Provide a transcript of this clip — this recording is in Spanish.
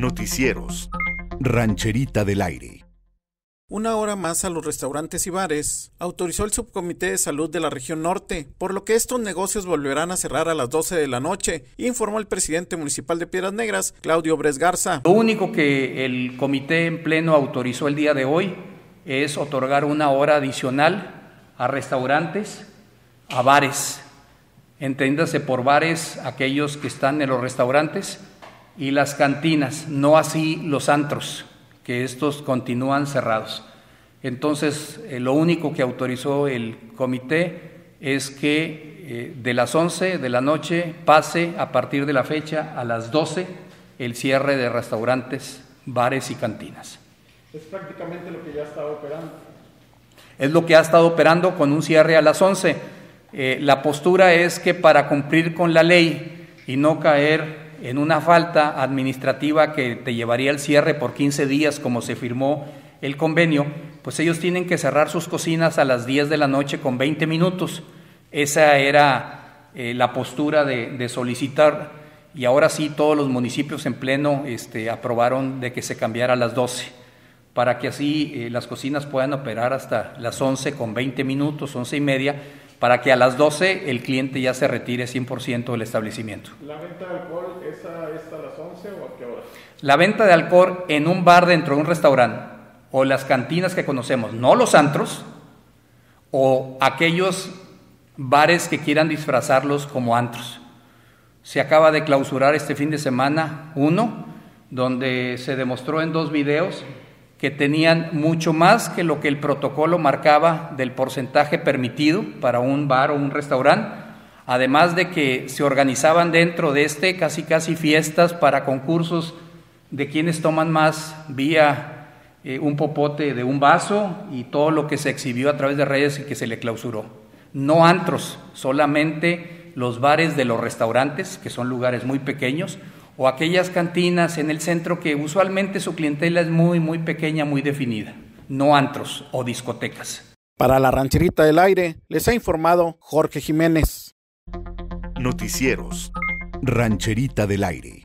Noticieros. Rancherita del Aire. Una hora más a los restaurantes y bares autorizó el Subcomité de Salud de la Región Norte, por lo que estos negocios volverán a cerrar a las 12 de la noche, informó el presidente municipal de Piedras Negras, Claudio Bres Garza. Lo único que el comité en pleno autorizó el día de hoy es otorgar una hora adicional a restaurantes, a bares. Entiéndase por bares aquellos que están en los restaurantes y las cantinas, no así los antros, que estos continúan cerrados. Entonces, lo único que autorizó el comité es que de las 11 de la noche pase a partir de la fecha a las 12 el cierre de restaurantes, bares y cantinas. Es prácticamente lo que ya estaba operando. Es lo que ha estado operando con un cierre a las 11. La postura es que para cumplir con la ley y no caer en una falta administrativa que te llevaría al cierre por 15 días, como se firmó el convenio, pues ellos tienen que cerrar sus cocinas a las 10 de la noche con 20 minutos. Esa era la postura de solicitar, y ahora sí todos los municipios en pleno aprobaron de que se cambiara a las 12, para que así las cocinas puedan operar hasta las 11 con 20 minutos, 11:30, para que a las 12 el cliente ya se retire 100% del establecimiento. ¿La venta de alcohol es a las 11 o a qué hora? La venta de alcohol en un bar dentro de un restaurante o las cantinas que conocemos, no los antros o aquellos bares que quieran disfrazarlos como antros. Se acaba de clausurar este fin de semana uno, donde se demostró en 2 videos que tenían mucho más que lo que el protocolo marcaba del porcentaje permitido para un bar o un restaurante, además de que se organizaban dentro de casi fiestas para concursos de quienes toman más vía un popote de un vaso y todo lo que se exhibió a través de redes y que se le clausuró. No antros, solamente los bares de los restaurantes, que son lugares muy pequeños, o aquellas cantinas en el centro que usualmente su clientela es muy, muy pequeña, muy definida, no antros o discotecas. Para la Rancherita del Aire, les ha informado Jorge Jiménez. Noticieros. Rancherita del Aire.